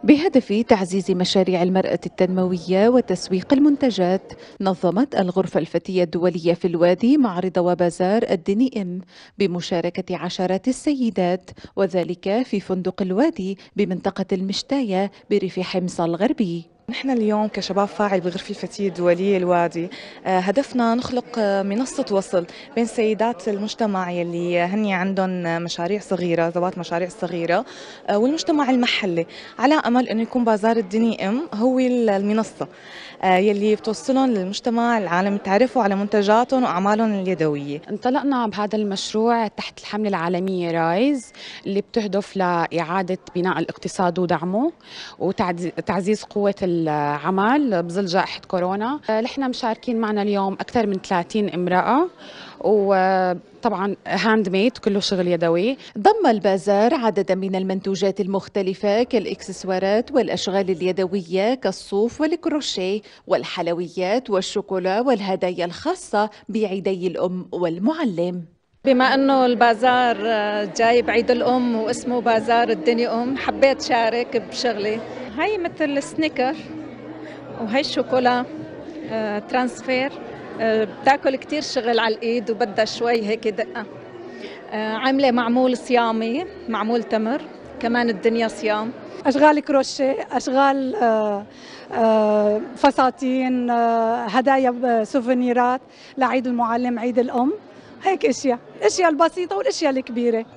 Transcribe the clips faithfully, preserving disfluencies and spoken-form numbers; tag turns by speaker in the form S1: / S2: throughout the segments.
S1: بهدف تعزيز مشاريع المرأة التنموية وتسويق المنتجات، نظمت الغرفة الفتية الدولية في الوادي معرض وبازار الدني إم بمشاركة عشرات السيدات، وذلك في فندق الوادي بمنطقة المشتاية بريف حمص الغربي.
S2: نحن اليوم كشباب فاعل بغرفة الفتية الدولية الوادي، آه، هدفنا نخلق آه، منصة وصل بين سيدات المجتمع يلي هني عندهم مشاريع صغيرة، ذوات مشاريع صغيرة، آه، والمجتمع المحلي، على أمل أنه يكون بازار الدني إم هو المنصة آه، يلي بتوصلهم للمجتمع العالم، تعرفوا على منتجاتهم وأعمالهم اليدوية.
S3: انطلقنا بهذا المشروع تحت الحملة العالمية رايز اللي بتهدف لإعادة بناء الاقتصاد ودعمه وتعزيز قوة العمل بظل جائحة كورونا. نحن مشاركين معنا اليوم أكثر من ثلاثين امرأة، وطبعا هاند ميد، كله شغل يدوي.
S1: ضم البازار عددا من المنتوجات المختلفة كالإكسسوارات والأشغال اليدوية كالصوف والكروشيه والحلويات والشوكولا والهدايا الخاصة بعيدي الأم والمعلم.
S4: بما انه البازار جاي بعيد الام واسمه بازار الدني ام، حبيت شارك بشغلي. هاي مثل سنيكر وهي الشوكولا آه، ترانسفير، آه، بتاكل كتير شغل على الايد وبدها شوي هيك دقة. آه، عاملة معمول صيامي، معمول تمر، كمان الدنيا صيام.
S5: أشغال كروشيه، أشغال آه، آه، فساتين، آه، هدايا سوفينيرات لعيد المعلم، عيد الأم، هيك اشياء، الاشياء البسيطه والاشياء الكبيره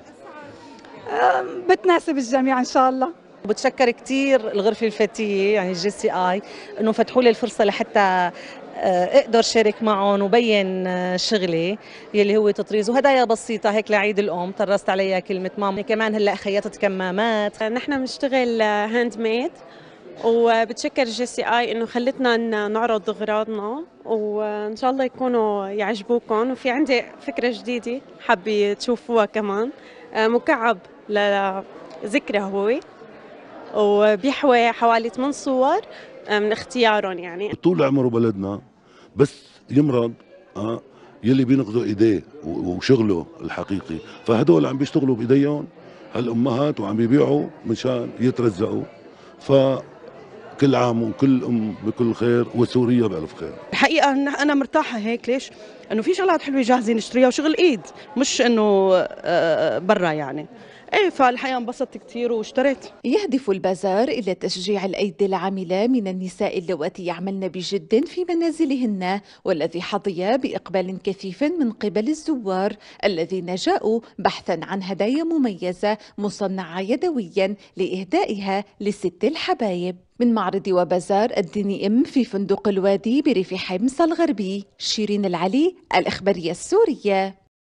S5: بتناسب الجميع ان شاء الله.
S6: بتشكر كثير الغرفه الفتيه يعني الجي سي اي انه فتحوا لي الفرصه لحتى اقدر شارك معهم وبين شغلي يلي هو تطريز وهدايا بسيطه هيك لعيد الام، طرست عليها كلمه ماما. كمان هلا خيطت كمامات.
S7: نحن بنشتغل هاند ميد، وبتشكر جي سي اي انه خلتنا نعرض اغراضنا، وان شاء الله يكونوا يعجبوكم. وفي عندي فكره جديده حابه تشوفوها كمان، مكعب لذكرى هو، وبيحوي حوالي ثمان صور من اختيارهم. يعني
S8: طول عمره بلدنا بس يمرض اه يلي بينقذوا ايديه وشغله الحقيقي، فهدول عم بيشتغلوا بايديهم هالامهات وعم بيبيعوا مشان يترزقوا. ف كل عام وكل ام بكل خير وسوريا بالف خير.
S9: الحقيقه انا مرتاحه هيك. ليش؟ انه في شغلات حلوه جاهزين نشتريها وشغل ايد، مش انه برا يعني. ايه، فالحقيقه انبسطت كثير واشتريت.
S1: يهدف البازار الى تشجيع الايدي العامله من النساء اللواتي يعملن بجد في منازلهن، والذي حظي باقبال كثيف من قبل الزوار الذين جاءوا بحثا عن هدايا مميزه مصنعه يدويا لاهدائها لست الحبايب. من معرض وبازار الدني إم في فندق الوادي بريف حمص الغربي، شيرين العلي، الإخبارية السورية.